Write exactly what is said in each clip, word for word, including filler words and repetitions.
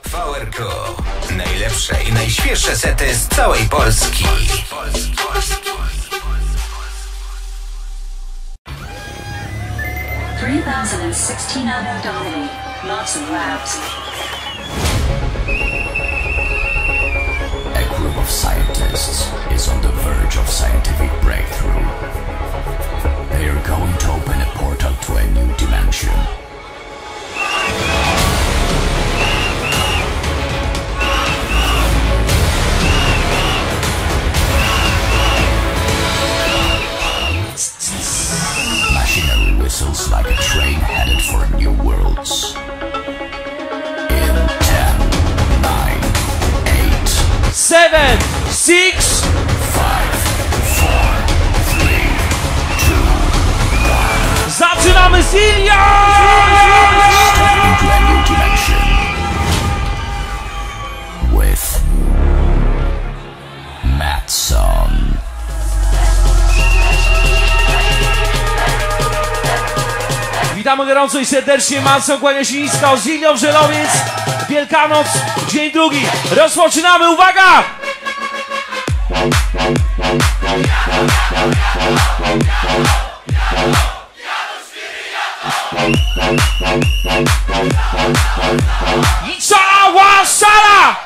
V R K. Najlepsze i najświeższe sety z całej Polski. three thousand sixteen Abdomini, lots of labs. A group of scientists is on the verge of scientific breakthrough. They are going to open a portal to a new dimension. Machinery whistles like a train headed for new worlds. In ten, nine, eight, seven, six, five, four, three, two, one. Zaczynamy Zilia! Step into a new dimension with Matson. Witamy gorąco i serdecznie, Matson kłania się nisko, Zilią Żelowiec, Wielkanoc, dzień drugi. Rozpoczynamy, uwaga! I cała sala!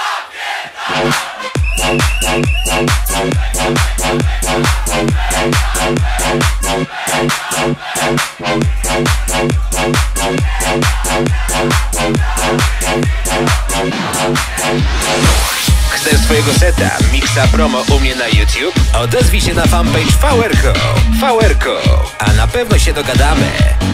Chcesz swojego seta, miksa promo u mnie na YouTube? Odezwij się na fanpage V R K. V R K, a na pewno się dogadamy.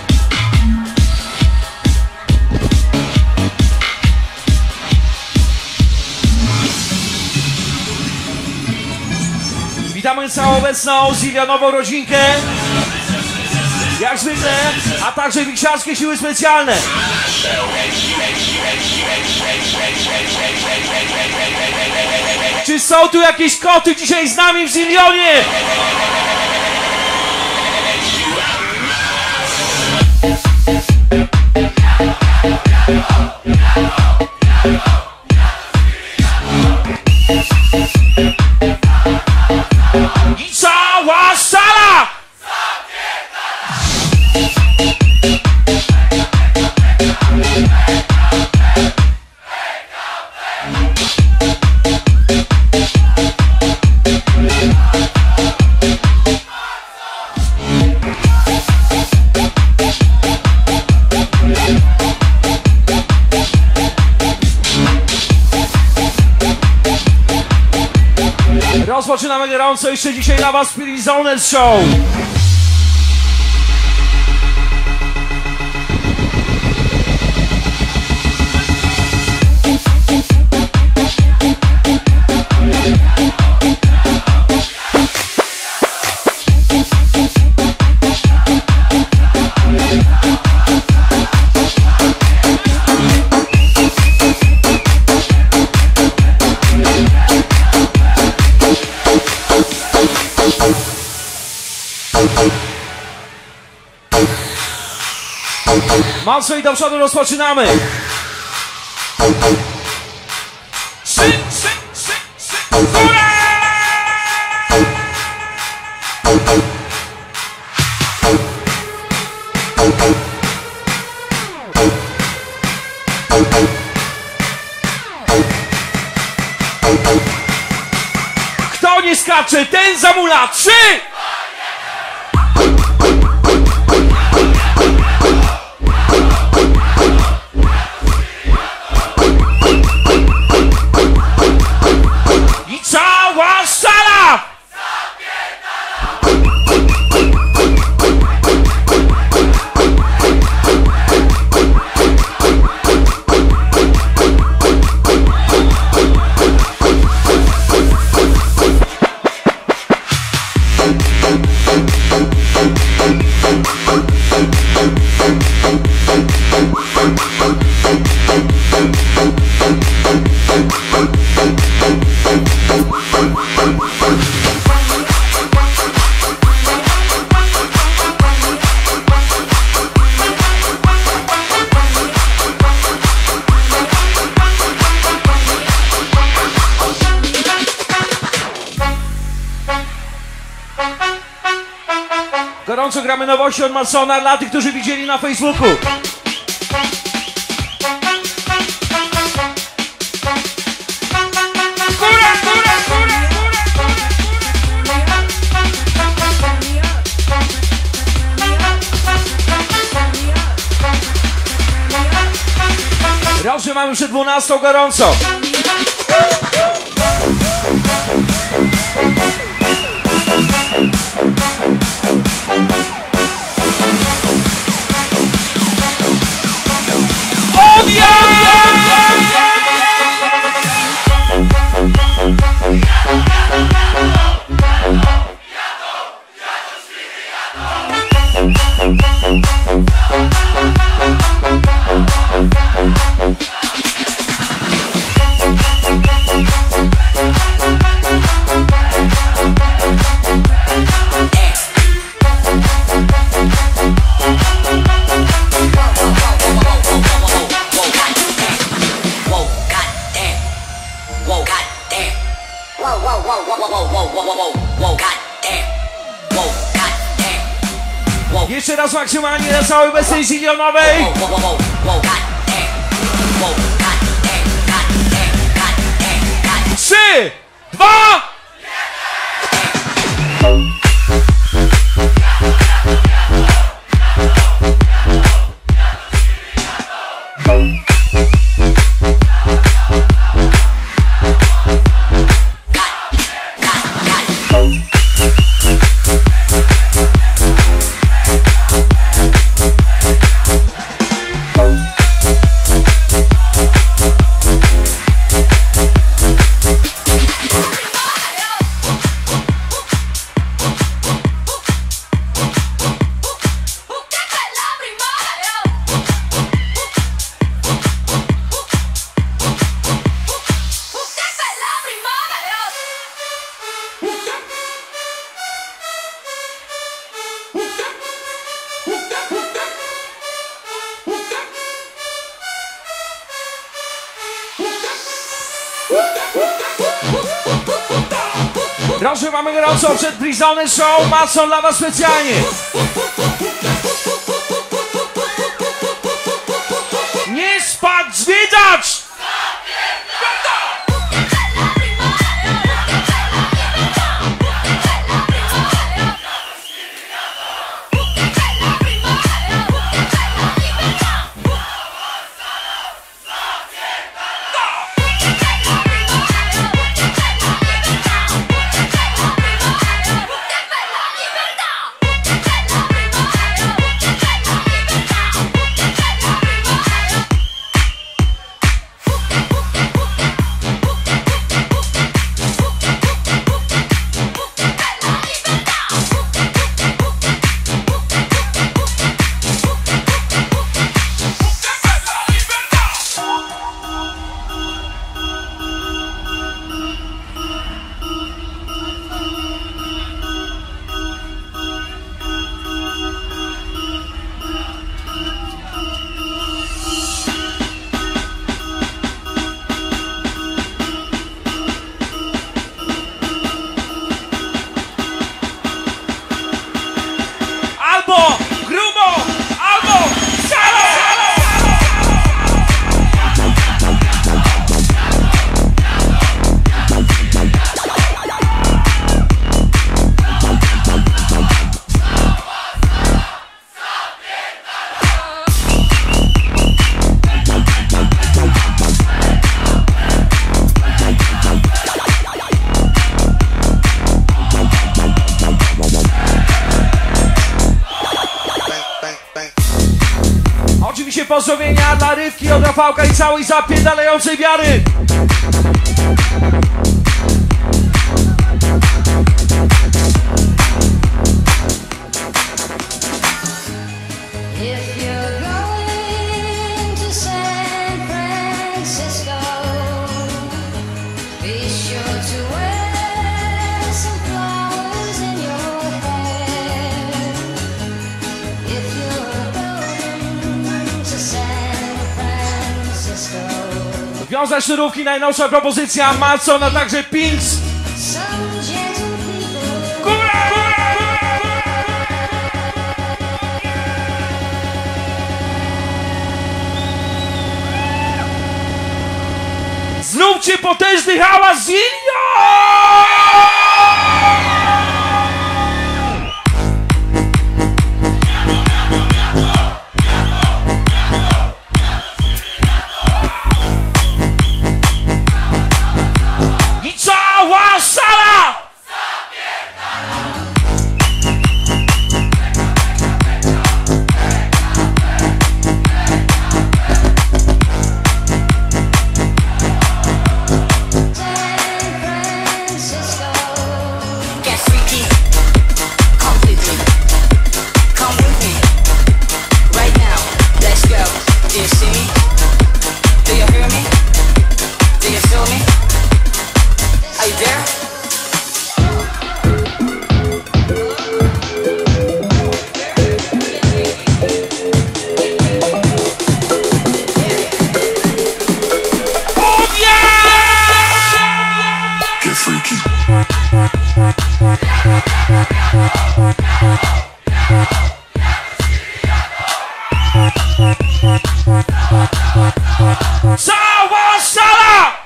Witamy całą obecną Zilia, nową rodzinkę. Jak zwykle, a także wiksiarskie siły specjalne. Czy są tu jakieś koty dzisiaj z nami w Zilionie? I cała sala! Rozpoczynamy gorąco jeszcze dzisiaj dla was Spirit Zoners Show. Mocno i do przodu rozpoczynamy. Trzy, trzy, trzy, trzy, góra! Kto nie skacze, ten zamula. Trzy! I cała sala! gorąco gramy nowości od Madsona dla tych, którzy widzieli na Facebooku. Raz, że mamy przed dwunastą gorąco. Jeszcze raz maksymalnie na całej obecnej zilionowej. Trzy, dwa, proszę, mamy gorąco przed Prisoner Show. Madson dla was specjalnie. Nie spać, zwiedzać! Pozdrowienia dla Rywki od Rafałka i całej zapierdalającej wiary. Wiązać sznurówki, najnowsza propozycja Madson, a także Pinks. Góra, góra, góra, góra, góra. Zróbcie potężny hałas z Zilnią! I cała sala! Cała sala!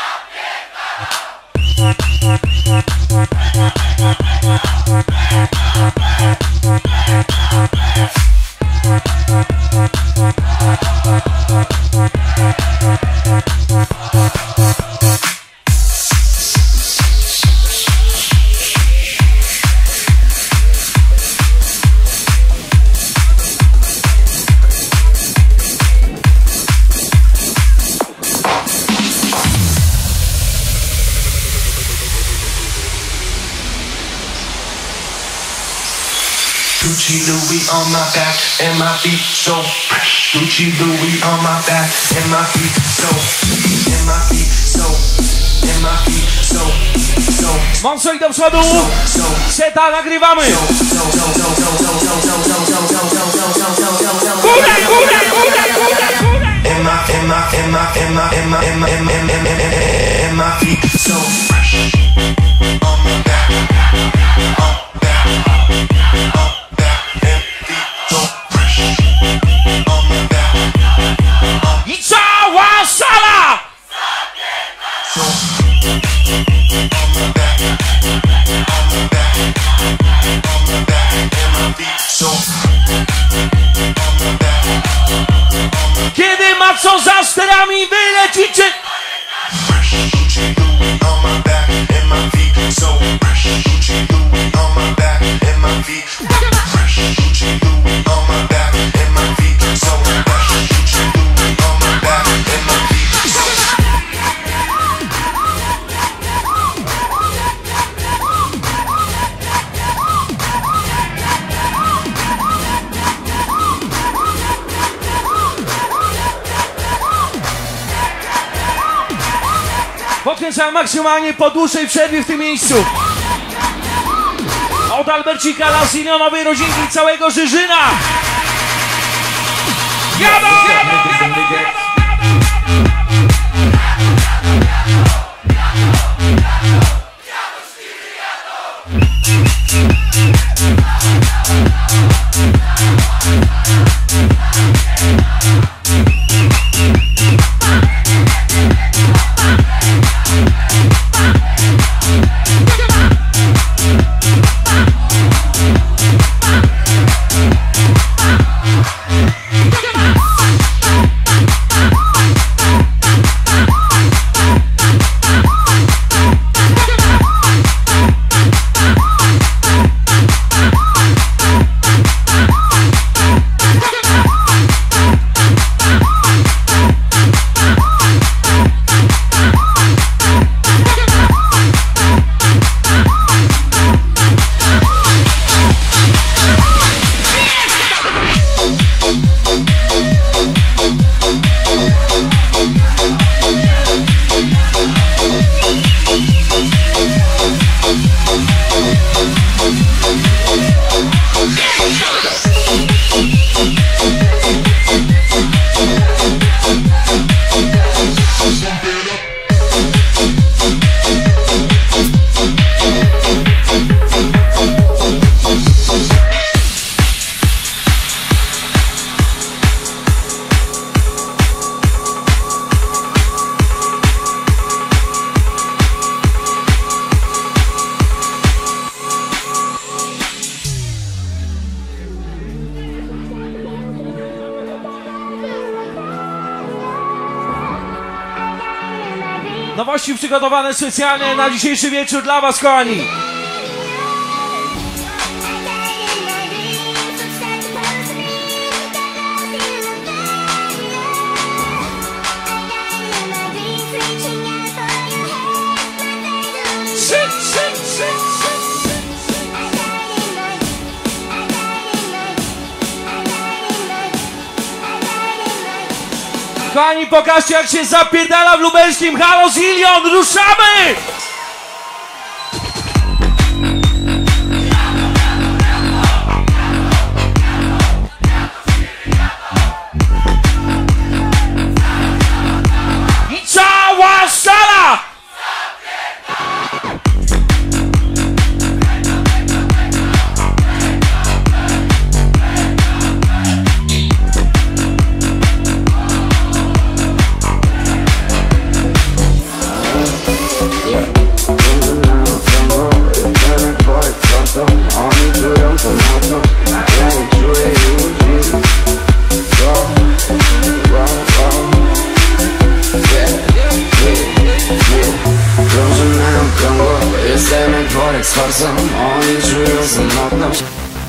Gucci Louis on my back and my feet so fresh. Gucci Louis on my back and my feet so, and my feet so, and my feet so, so. Mocno i do przodu! Seta nagrywamy! Górę, górę, górę, górę, górę! And my, and my, and my, and my, and my, and my, and my, and my, and my feet so fresh. On my back, on back, on I cała sala! Kiedy ma co za sterami wylecicie? Podkręcam maksymalnie po dłuższej przerwie w tym miejscu. Od Albercika dla Silionowej rodzinki całego Żyżyna. Jadą! Jadą! Jadą! Jadą! Come on. Nowości przygotowane specjalnie na dzisiejszy wieczór dla was, kochani. Kochani, pokażcie, jak się zapierdala w lubelskim. Halo Zillion, ruszamy! I cała sala! Jestem worek z forsą, oni czują samotność.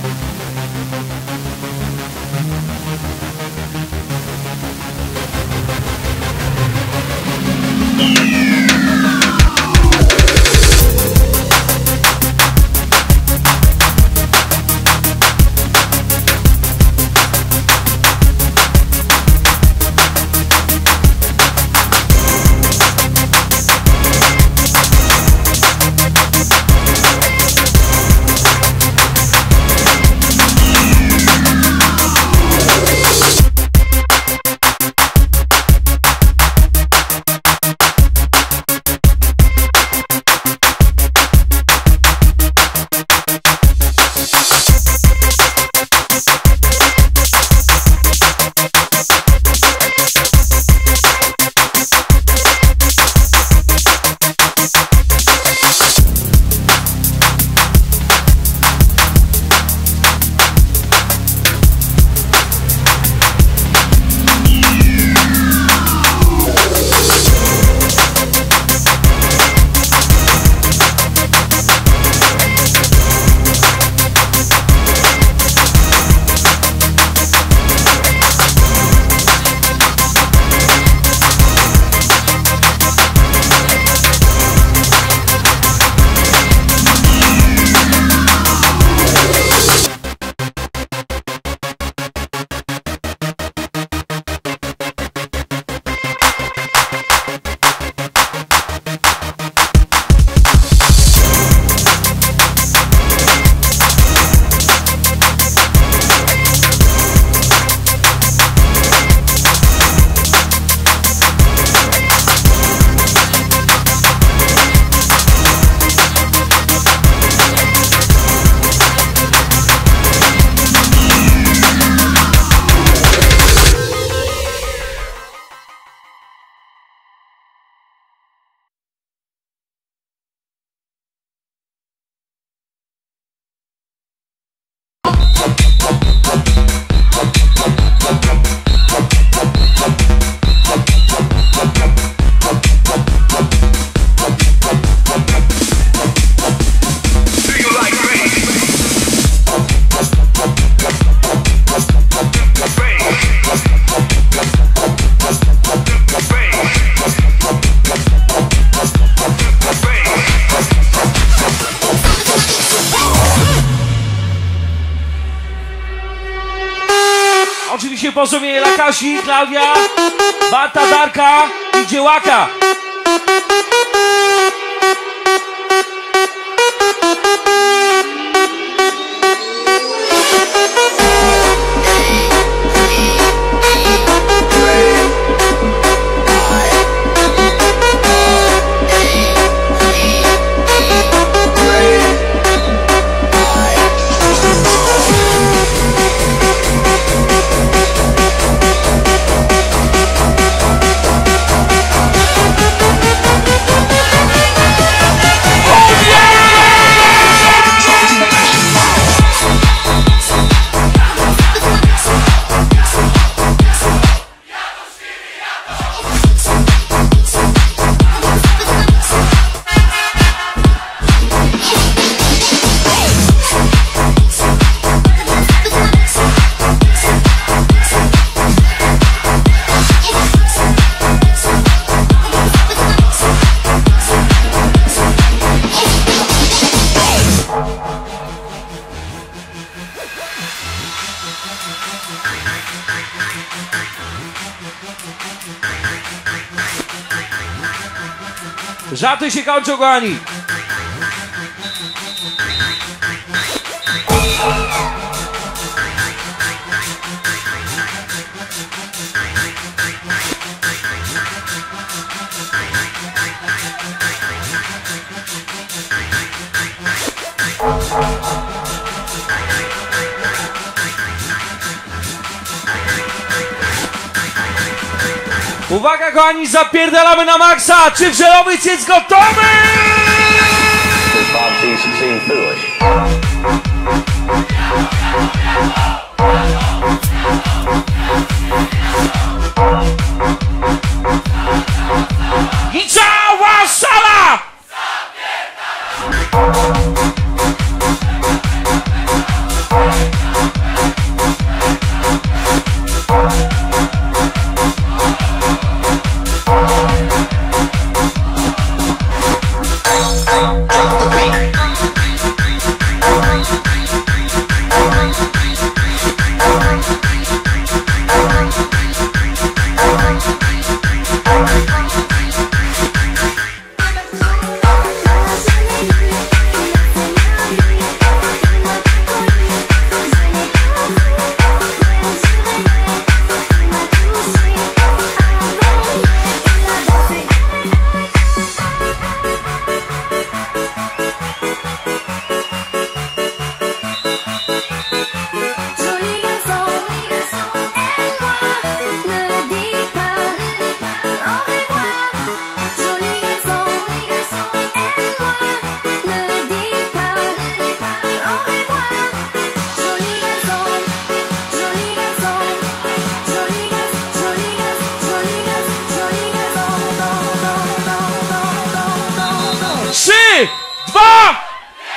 Oczywiście pozdrowienie dla Kasi, Klaudia, Bata, Darka i Dziełaka. We'll be right back. Żarty się kończą, kochani. Uwaga, kochani, zapierdalamy na maksa! Czy wrzelowiec jest gotowy? I cała sala! Trzy, dwa!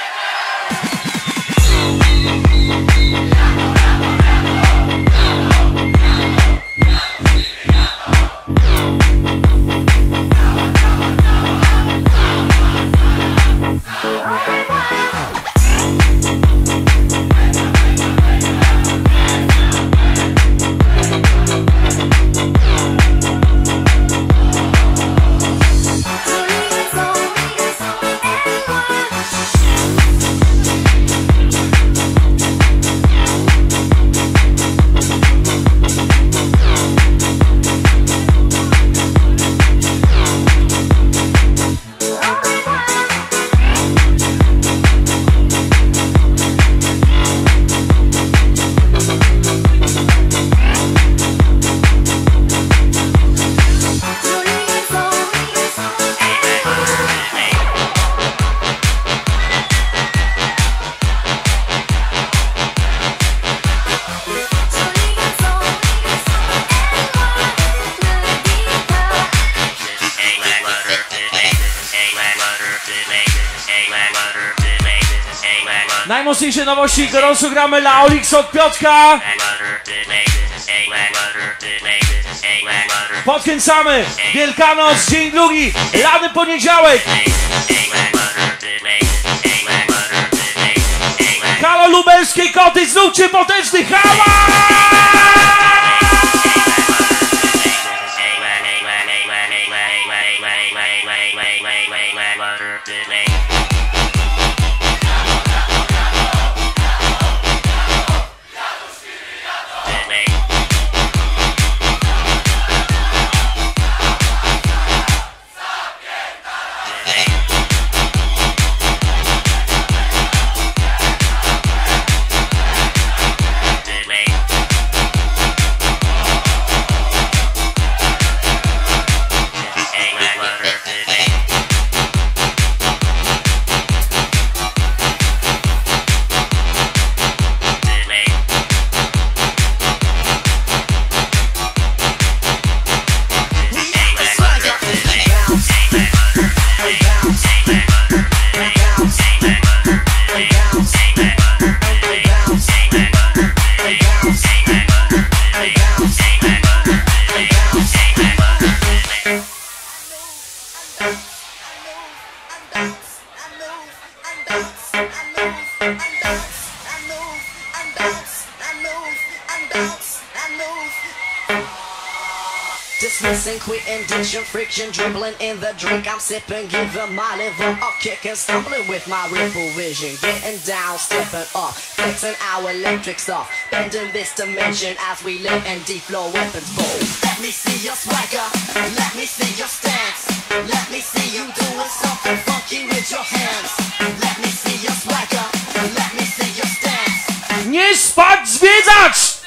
Najmocniejsze nowości, gorąco gramy dla Olix od Piotrka. Podkręcamy Wielkanoc, dzień drugi, lany poniedziałek. Halo lubelskie koty, zróbcie potężny hałas! Kissing, quitting, ditching, friction, dribbling in the drink I'm sipping, giving my liver a kick and stumbling with my ripple vision. Getting down, stepping up, flexing our electric stuff, bending this dimension as we live and deep flow weapons bold. Let me see your swagger, let me see your stance, let me see you doing something funky with your hands. Let me see your swagger, let me see your stance. Nie spać, zwiedzać!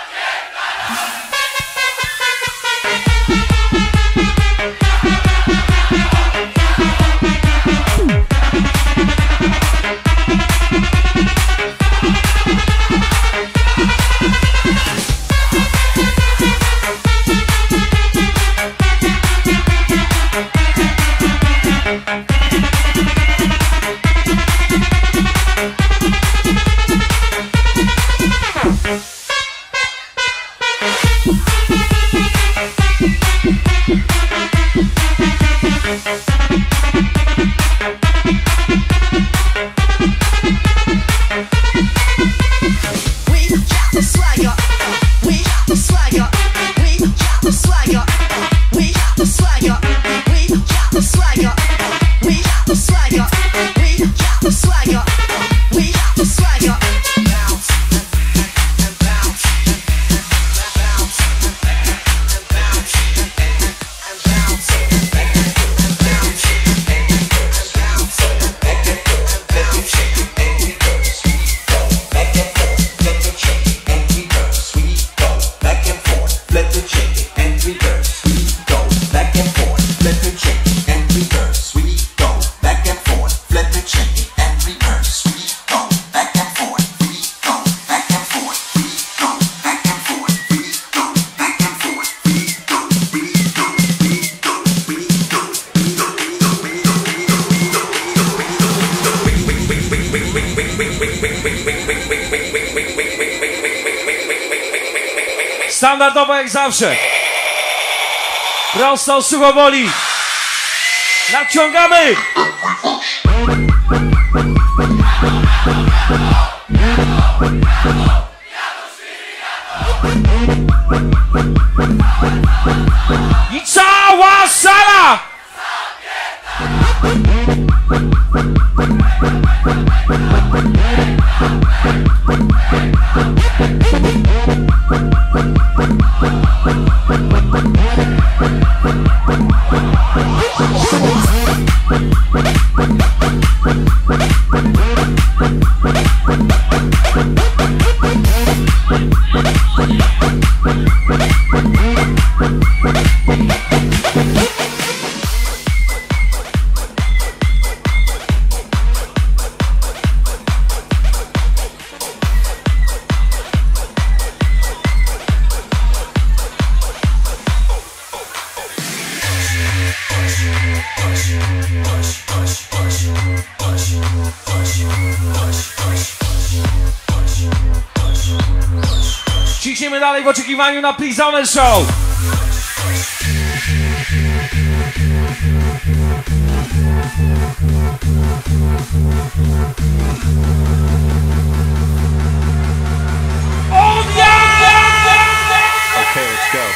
Standardowo jak zawsze. Prosto z Suchowoli. Nadciągamy! I cała sala! Ciśniemy dalej w oczekiwaniu na Prisoner Show. Okay, let's go.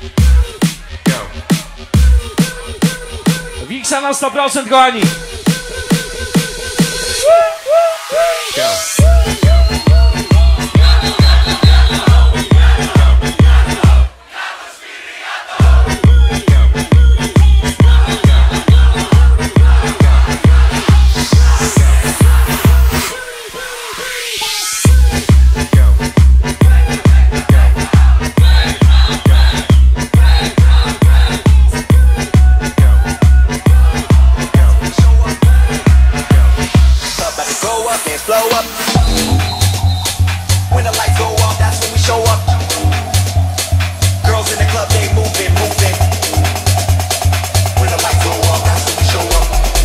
Wiksa na sto procent, kochani. up, dance flow up. When the lights go off, that's when we show up. Girls in the club, they moving, moving. When the lights go off, that's when we show up.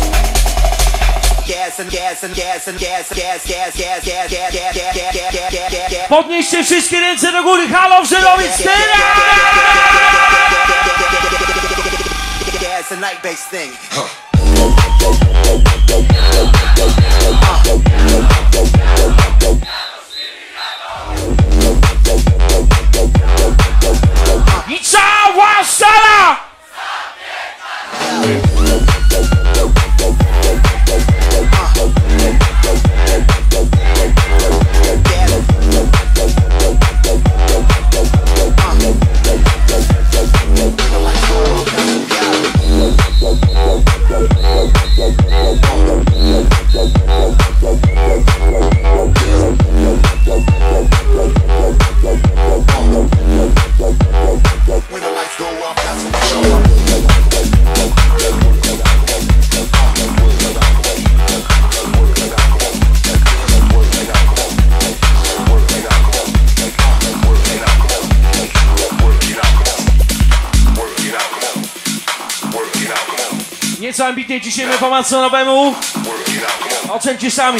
Gas and gas and gas and gas, gas, gas, gas, gas, gas, gas, gas, gas, gas, gas, gas. Podnieście wszystkie ręce do góry, halo, Żelowiec, teraz! Gas and night bass thing. I cała sala! Nieco ambitnie dzisiaj my pomacą nowemu. Ocencie sami.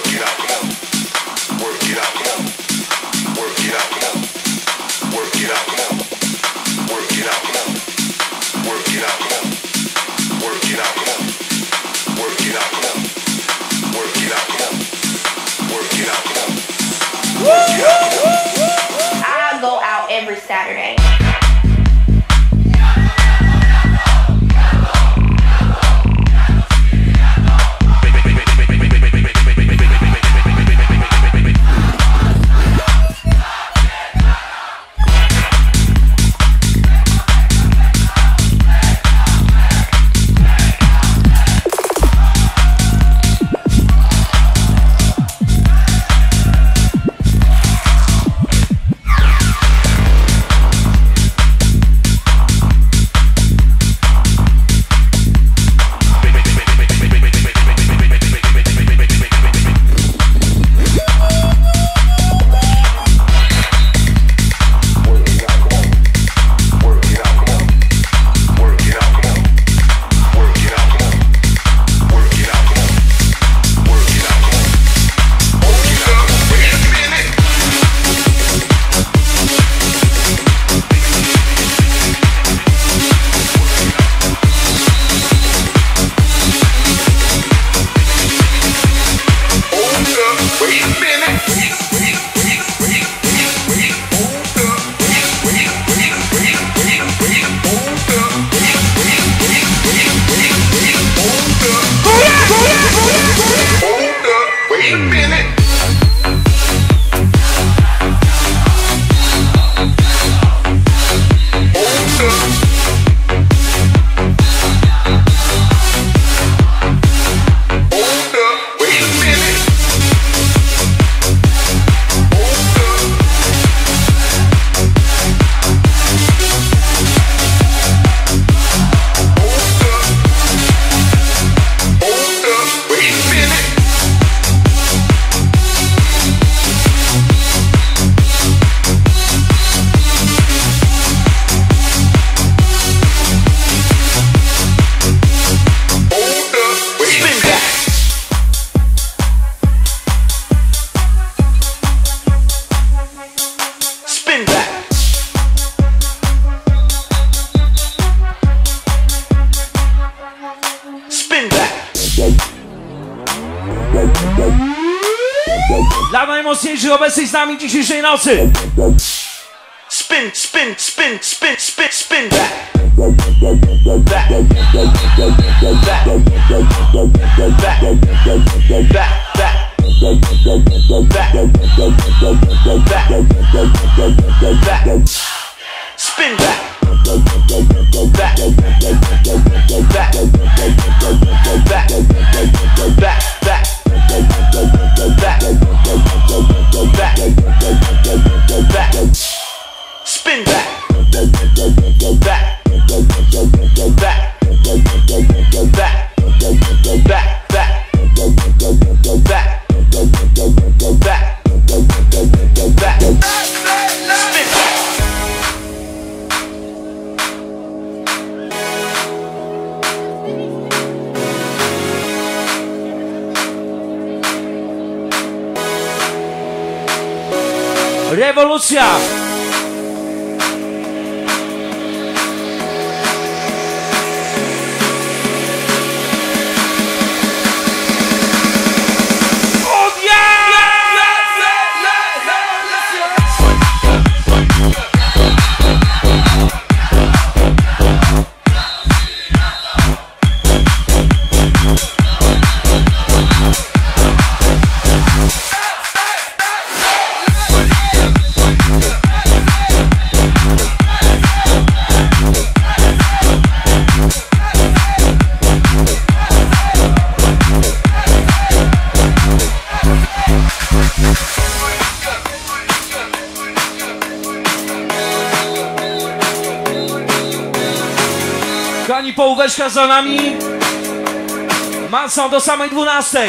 I go out every Saturday. Dla najmocniejszych obecnych z nami dzisiejszej nocy. Spin, spin, spin, spin, spin, spin back. Back. Back. Back. Back. Back. Back. Spin back. Back. Back. Back. Back. Back. Back. Back, back, back, spin back, back, back, back, back, back, back, back, Rewolucja! Kochani, połóweczka za nami. Mocno do samej dwunastej.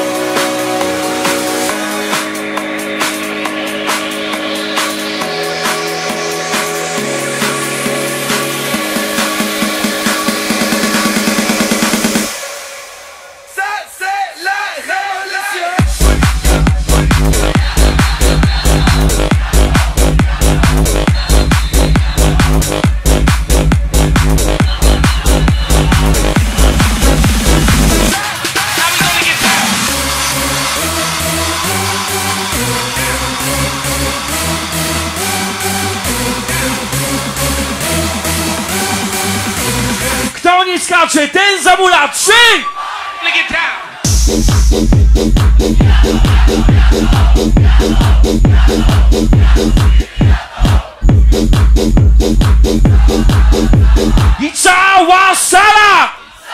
Kto nie skacze, ten zamula. Trzy! I cała sala!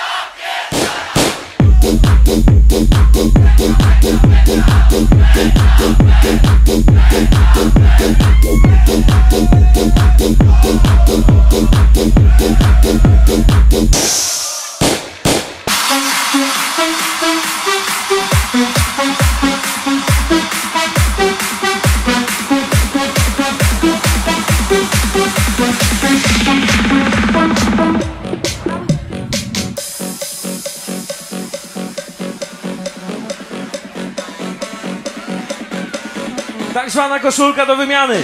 Tak zwana koszulka do wymiany.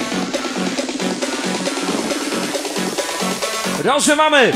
Proszę, mamy.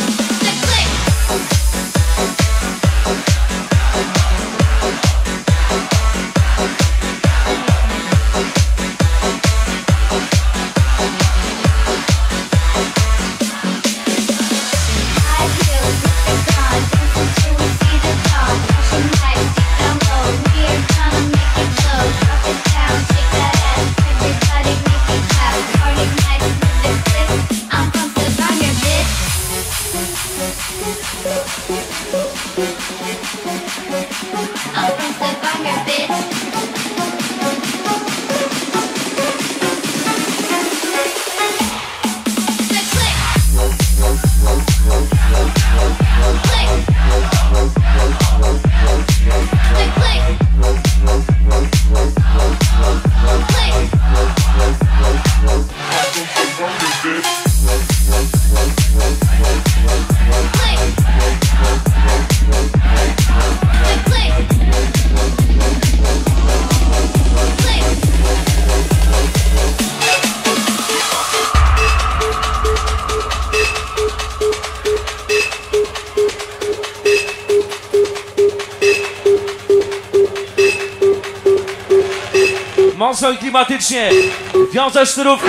Mocno i klimatycznie. Wiąże sznurówki.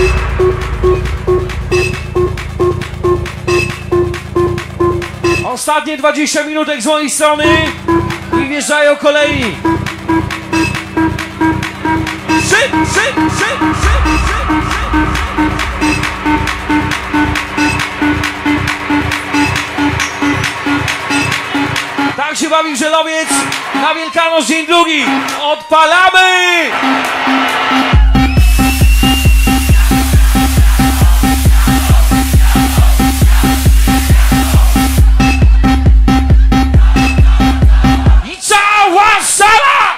Ostatnie dwadzieścia minutek z mojej strony i wjeżdżają kolejni. Szyb, szyb, szyb, szyb, szyb, Tak się bawi Żelowiec na Wielkanoc, dzień drugi. Odpalamy! I cała sala!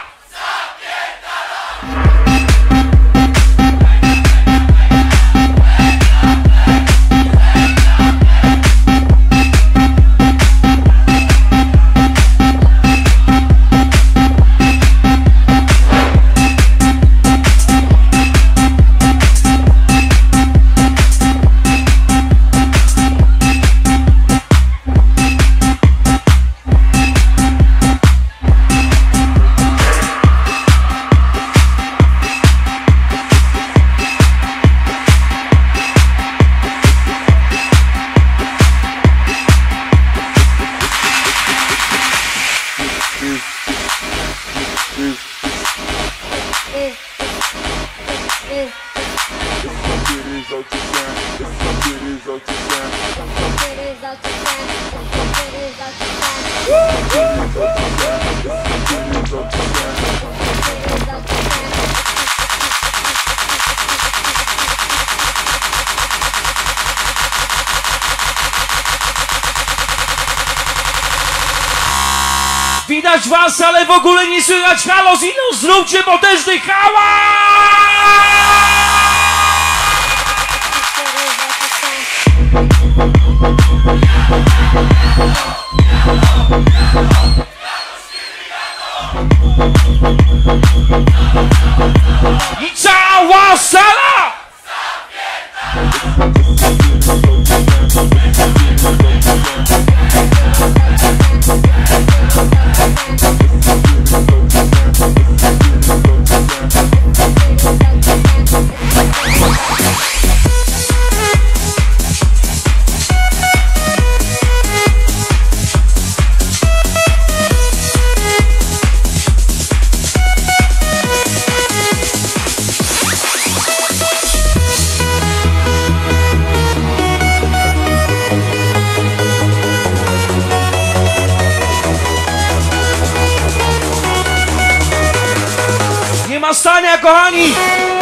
Widać was, ale w ogóle nie słychać. Halo, Zino, zróbcie potężny hałas! I cała sala! Nie ma stania, kochani!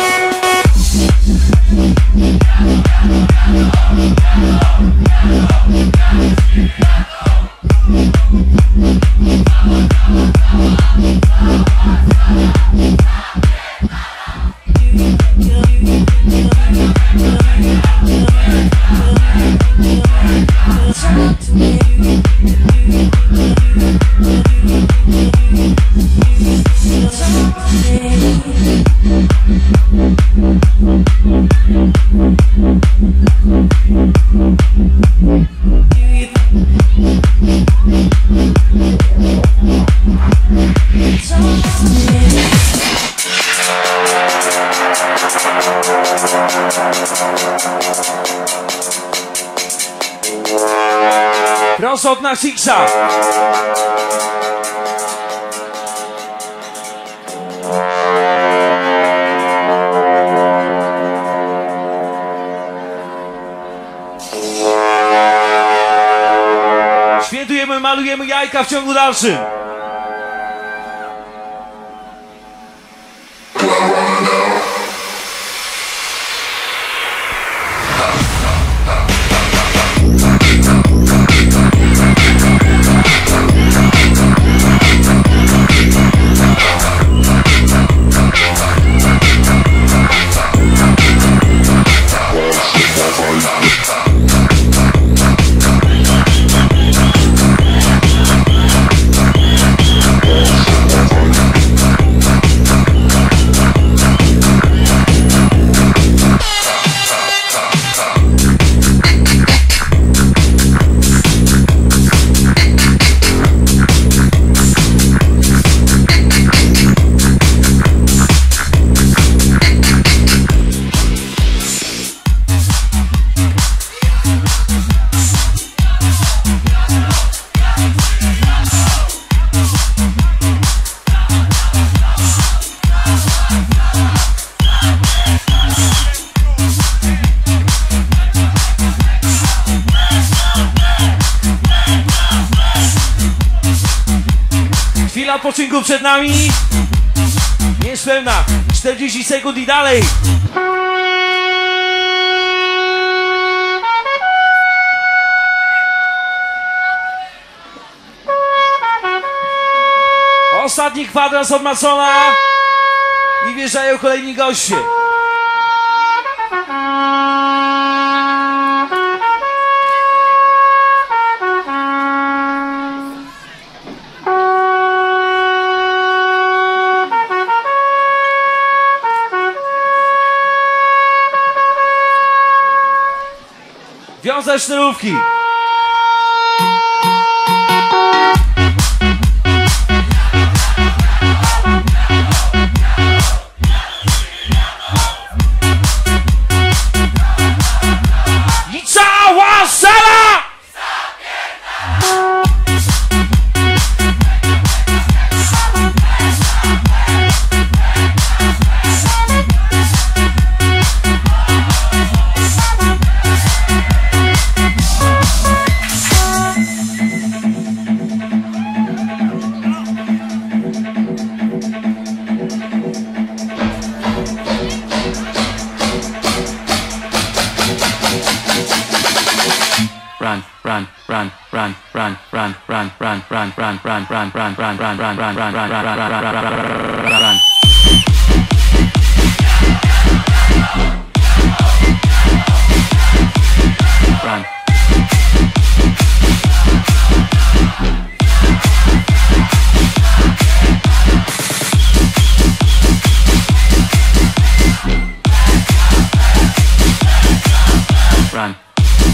Prosto od Nasiksa. Świętujemy, malujemy jajka w ciągu dalszym. Chwila odpoczynku przed nami. Niespełna czterdzieści sekund i dalej. Ostatni kwadrans od Masona i wjeżdżają kolejni goście. Wiązać sznurówki. I cała sala! run, run, run, run, run, run, run, run, run, run, run, run, run, run, run. Run. Run.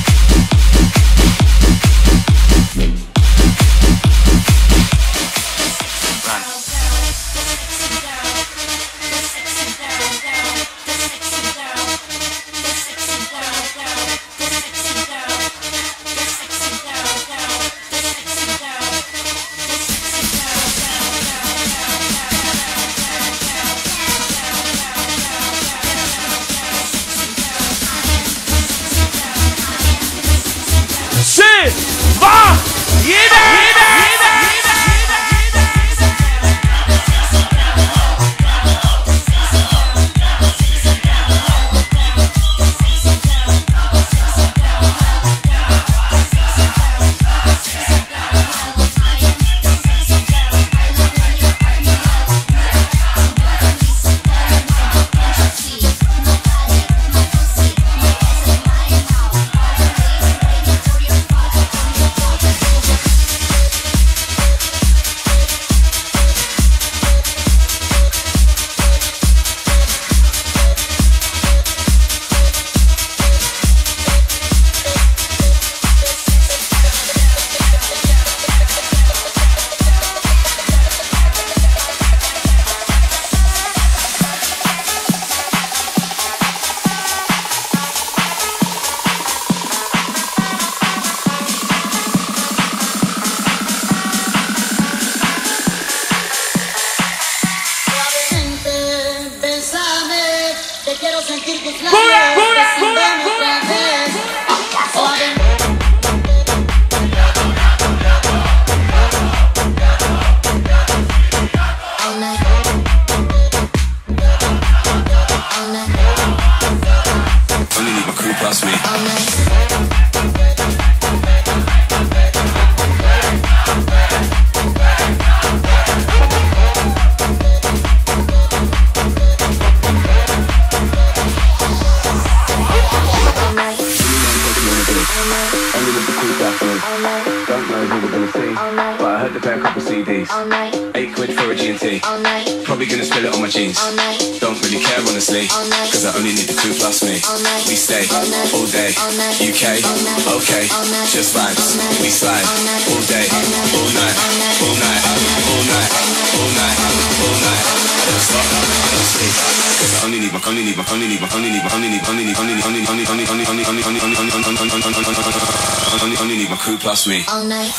Plus me all night.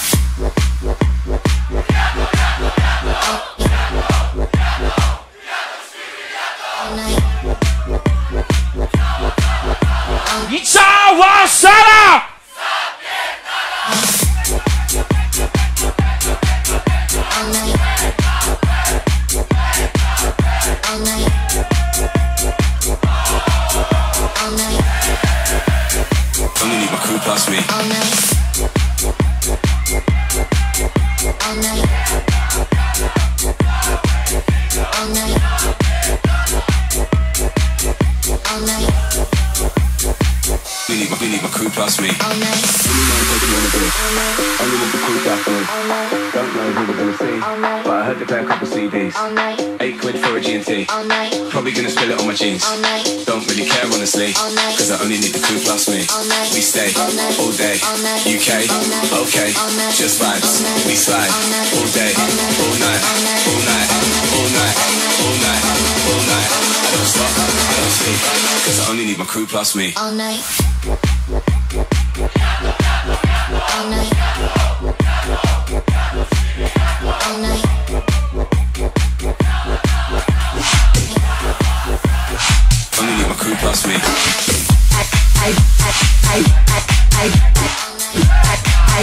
Cała sala! Only need my crew plus me. All night. All night. All night. All night. We need my, we need my crew plus me. All night. Only know I'm taking on a bit. Only with the crew back on. Don't know who we're gonna see. But I heard they play a couple C Ds. All night. Eight quid for a G and T. All night. Probably gonna spill it on my jeans. All night. Don't really care honestly. All night. Cause I only need the crew plus me. All night. We stay all, night. all day. All night. U K. All night. Okay. All night. Just vibes. We slide all, night. all day. All night. All night. All night. All night. All night. All night. I don't stop. I don't sleep. Cause I only need my crew plus me. All night. All night. All night. Only need my crew plus me. I, I, I, I, I, I,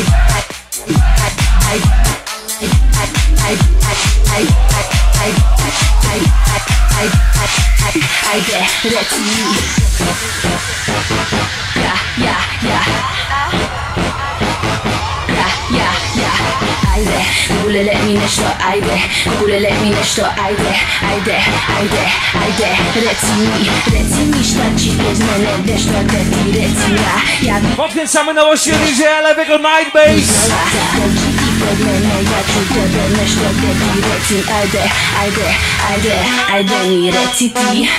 I get that to you. Yeah, yeah, yeah. Yeah, yeah, yeah. ajde, gulele mi nešto, ajde, gulele mi nešto, ajde, ajde, ajde, ajde, reci mi, reci mi šta ci bez mene, nešto te ti reci ja, ja bi... Podkręcamy nowości D J lewego Night Bass. Pod mene, ja ću tebe nešto te ti reci, ajde, ajde, ajde, ajde mi reci ti.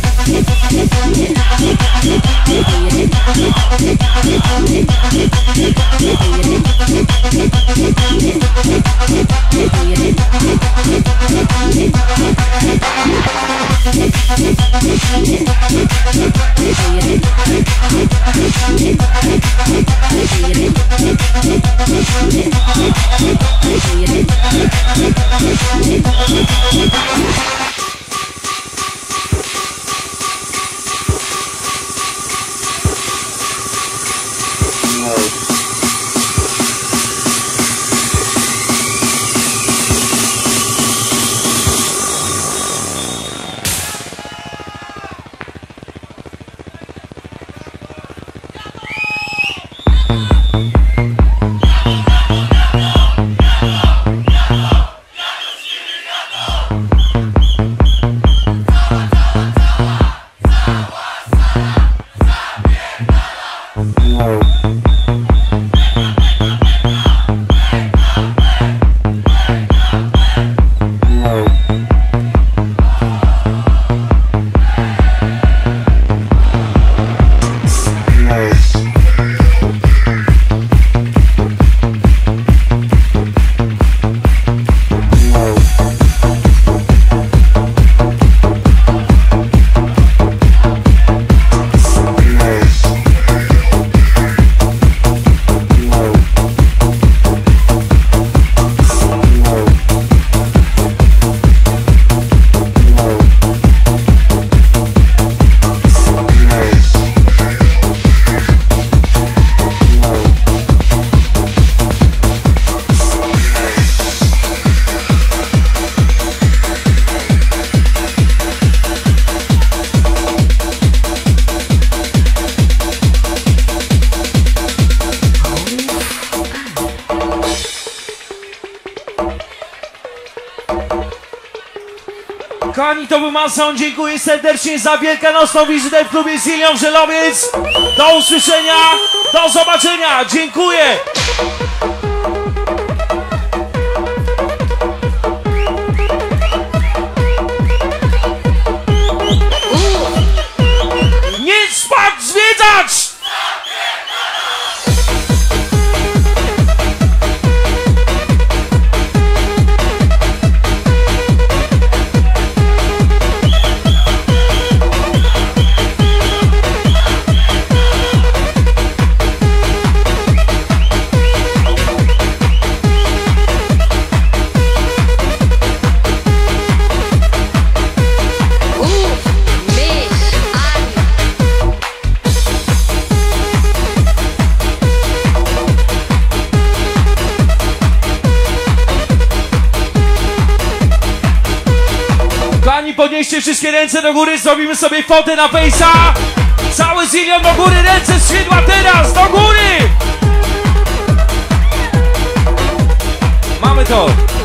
Kochani, to był Manson, dziękuję serdecznie za wielkanocną wizytę w klubie Zillion Żelowiec. Do usłyszenia, do zobaczenia, dziękuję. Nie spać, zwiedzać! Podnieście wszystkie ręce do góry, zrobimy sobie fotę na Face'a. Cały Zillion do góry, ręce skrzydła teraz, do góry! Mamy to!